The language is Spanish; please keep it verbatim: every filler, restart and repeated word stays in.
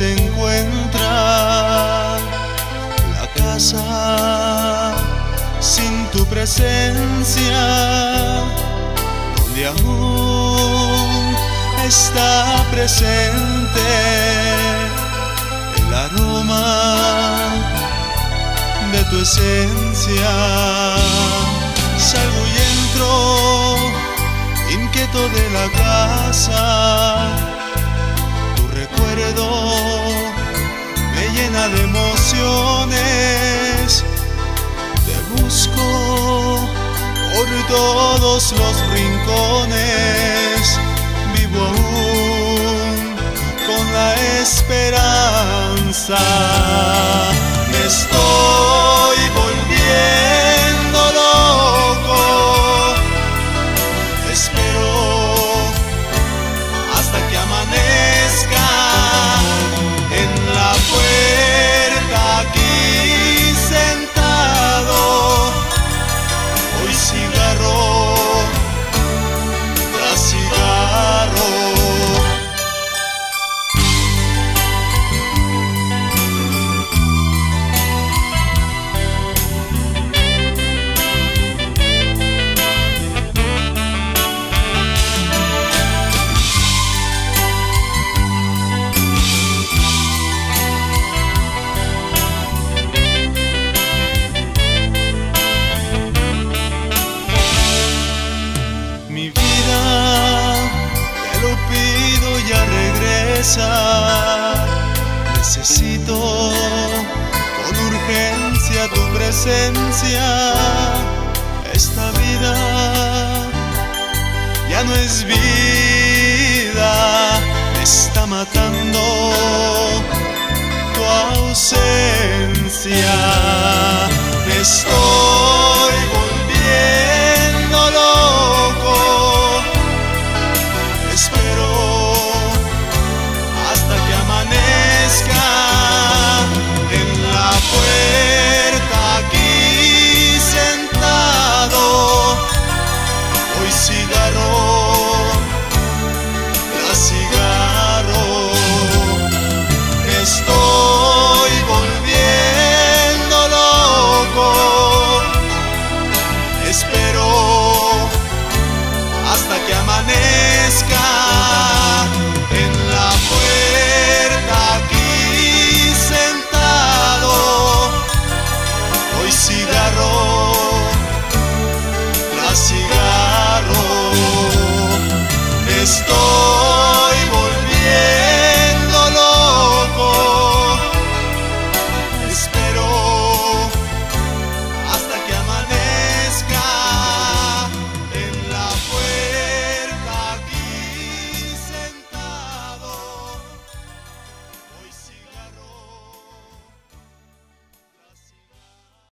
se encuentra la casa sin tu presencia, donde aún está presente el aroma de tu esencia. Salgo y entro inquieto de la casa, tu recuerdo me llena de emociones. Te busco por todos los rincones, vivo aún con la esperanza. Me estoy volviendo loco, espero hasta que amanezca en la puerta aquí sentado. Hoy cigarro tras cigarro. Mi vida, te lo pido, ya regresa. Necesito con urgencia tu presencia. Esta vida ya no es vida, me está matando.